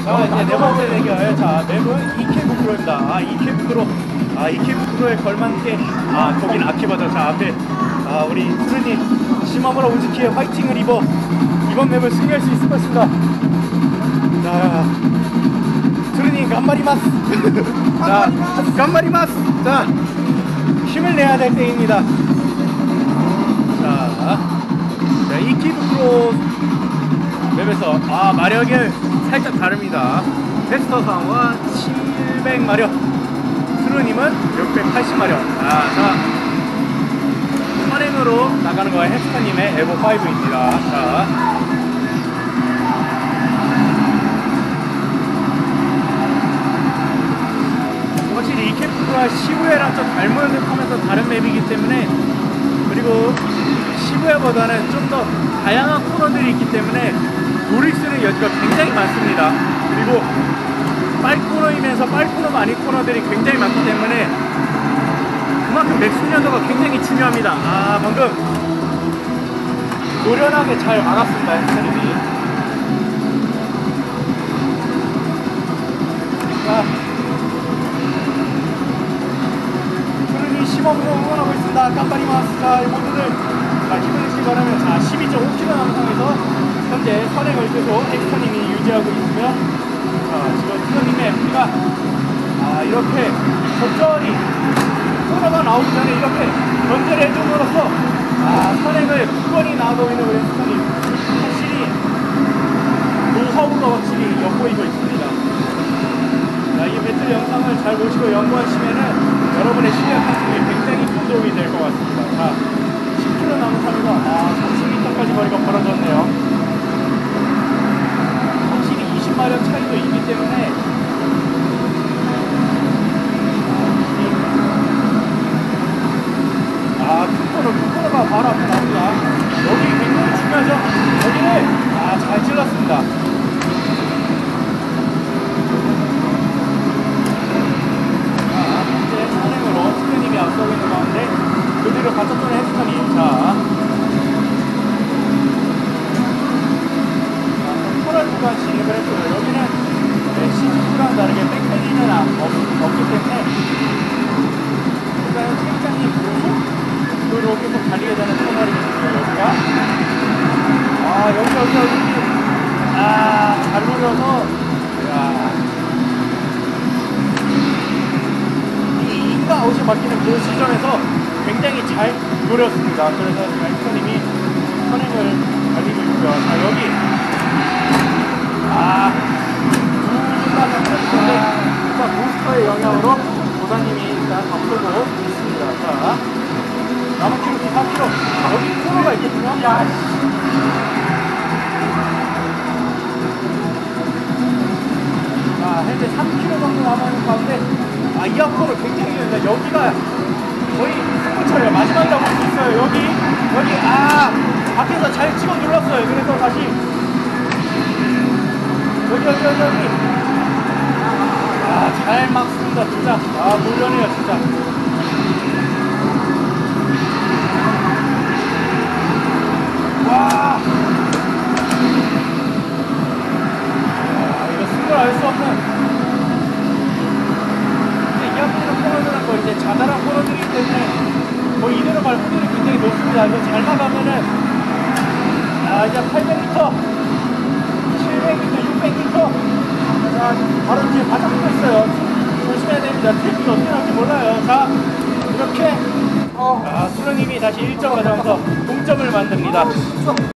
자, 이제 네 번째 대결. 자, 맵은 이케부쿠로입니다. 이케부쿠로. 이케부쿠로에 걸맞게. 거긴 아키바죠. 자, 앞에. 우리 수르님, 시마무라 오즈키의 화이팅을 입어 이번 맵을 승리할 수 있을 것입니다. 자, 수르님, 간마리마스. 자, 간마리마스. 자, 힘을 내야 될 때입니다. 자, 이케부쿠로 맵에서 마력이 살짝 다릅니다. 테스터상과 700마력, 트루님은 680마력. 자, 선행으로 나가는 거は햄스터님의 에보5입니다. 자, 확실히 이케부쿠가 시부야랑 좀 닮은 듯하면서 다른 맵이기 때문에, 그리고 시부야보다는 좀 더 다양한 코너들이 있기 때문에 노릴 수 있는 여지가 굉장히 많습니다. 그리고 빨코너이면서 빨코너가 아닌 코너들이 굉장히 많기 때문에 그만큼 맵 숙련도가 굉장히 중요합니다. 방금 노련하게 잘 막았습니다, 햄스터님이. 자, 푸른이 시범으로 응원하고 있습니다. 깜빡이마스. 자, 모두들 힘을 내시기 바라면, 자, 12.5km 남은 상황에서 현재 선행을 계속 햄스터님이 유지하고 있으며, 자, 지금 푸른님의 FP가 이렇게 적절히 코너가 나오기 전에 이렇게 견제를 해줌으로써 선행을 굳건히 나가고 있는 우리 햄스터님, 확실히 노하우가 확실히 엿보이고 있습니다. 자, 이 배틀 영상을 잘 보시고 연구하시면은 여러분의 실력 향상에 굉장히 큰 도움이 될 것 같습니다. 자, 10km 남은 상황에서 30m까지 거리가 벌어졌네요. 확실히 20마력 차이도 있기 때문에 큰 코너가 바로 앞에 나옵니다. 여기 굉장히 중요하죠. 여기를 잘 찔렀습니다. 현재 선행으로 스크님이 앞서고 있는 가운데 그 뒤로 받쳐주는 햄스터님. 자, 코널 구간 진입을 했고요. 여기는 시즌2랑 다르게 백패리는 없기 때문에 일단은 책장님 고속도로 계속 달리게 되는 코너이거든요. 여기가 여기 잘 노려서, 이 인가아웃이 바뀌는 그 시점에서 굉장히 잘 노렸습니다. 그래서 햄스터님이 선행을 달리고 있고요. 자, 여기 일단 부스터의 영향으로 도사님이 일단 앞서고 있습니다. 자, 남은 키로 4km. 여기 코너가 있거든요. 자, 현재 3km 정도 남아있는 가운데 이 앞코너 굉장히 길다. 여기가 거의 승부처예요. 마지막이라고 볼 수 있어요. 여기 밖에서 잘 찍어 눌렀어요. 그래서 다시 여기 잘 막습니다. 진짜 노련해요. 진짜. 이거 승부를 알 수 없는, 이 앞에는 코너들은 거의 이제 자잘한 코너들이기 때문에 거의 이대로 갈 확률이 굉장히 높습니다. 이거 잘 나가면은 이제 800m, 700m, 600m 바로 뒤에 바짝 붙어 있어요. 조심해야 됩니다. 트래픽이 어떻게 나올지 몰라요. 자, 이렇게 수르님이 다시 1점 가져가면서 동점을 만듭니다.